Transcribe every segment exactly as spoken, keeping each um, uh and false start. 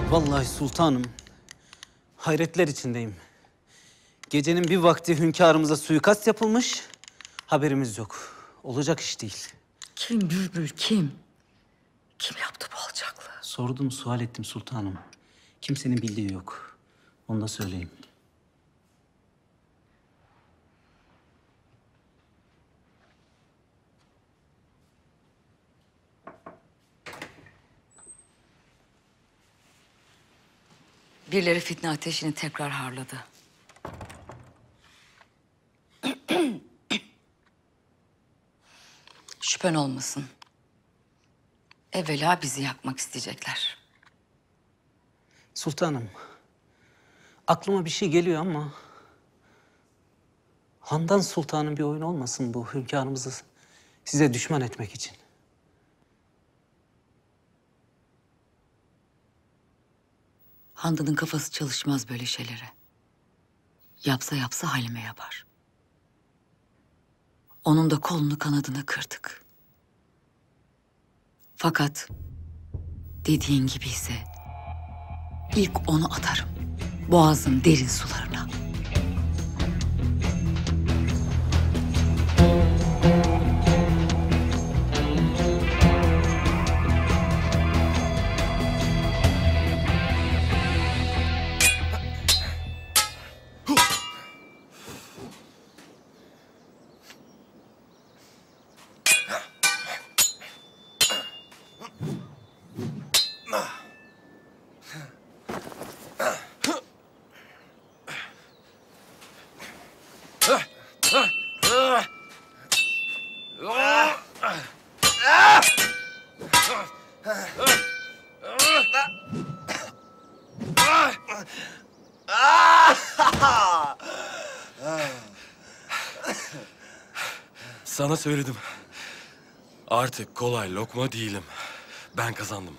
Vallahi sultanım, hayretler içindeyim. Gecenin bir vakti hünkârımıza suikast yapılmış, haberimiz yok. Olacak iş değil. Kim Bülbül, kim? Kim yaptı bu alçaklığı? Sordum, sual ettim sultanım. Kimsenin bildiği yok. Onu da söyleyeyim. Birileri fitne ateşini tekrar harladı. Şüphen olmasın. Evvela bizi yakmak isteyecekler. Sultanım, aklıma bir şey geliyor ama... Handan Sultan'ın bir oyunu olmasın bu hünkârımızı size düşman etmek için. Handan'ın kafası çalışmaz böyle şeylere. Yapsa yapsa Halime yapar. Onun da kolunu kanadını kırdık. Fakat dediğin gibi ise ilk onu atarım. Boğazın derin sularına. Sana söyledim. Artık kolay lokma değilim. Ben kazandım.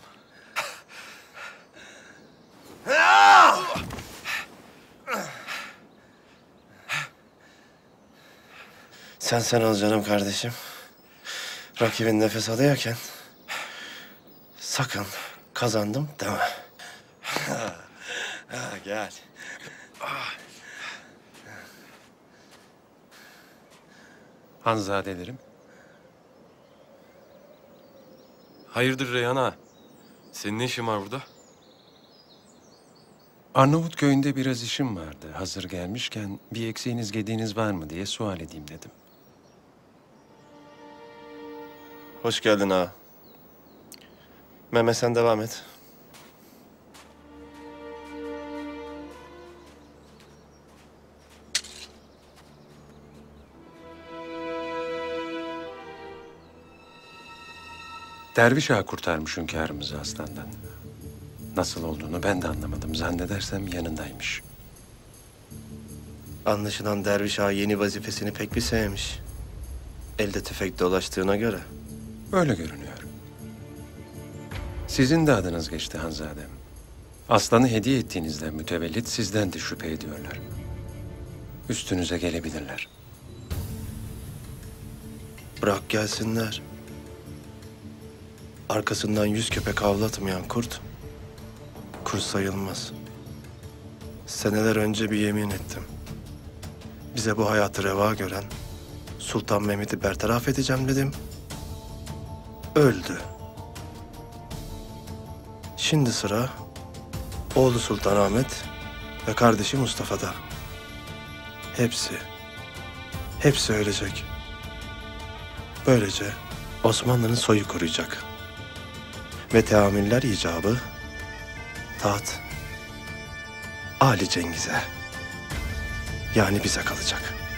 Sen sen ol canım kardeşim. Rakibin nefes alıyorken sakın kazandım deme. Ha, gel. Hanzadelerim. Hayırdır Reyhan ağa? Senin ne işin var burada? Arnavut köyünde biraz işim vardı. Hazır gelmişken bir eksiğiniz gediğiniz var mı diye sual edeyim dedim. Hoş geldin ağa. Mehmet sen devam et. Derviş ağa kurtarmış hünkârımızı hastalığından. Nasıl olduğunu ben de anlamadım. Zannedersem yanındaymış. Anlaşılan Derviş ağa yeni vazifesini pek bir sevmiş. Elde tüfek dolaştığına göre. Öyle görünüyor. Sizin de adınız geçti Hanzadem. Aslanı hediye ettiğinizden mütevellit sizden de şüphe ediyorlar. Üstünüze gelebilirler. Bırak gelsinler. Arkasından yüz köpek avlatmayan kurt, kurt sayılmaz. Seneler önce bir yemin ettim. Bize bu hayatı reva gören Sultan Mehmet'i bertaraf edeceğim dedim. Öldü. Şimdi sıra oğlu Sultan Ahmet ve kardeşi Mustafa'da. Hepsi, hepsi ölecek. Böylece Osmanlı'nın soyu kuruyacak. Ve teamüller icabı taht Ali Cengiz'e, yani bize kalacak.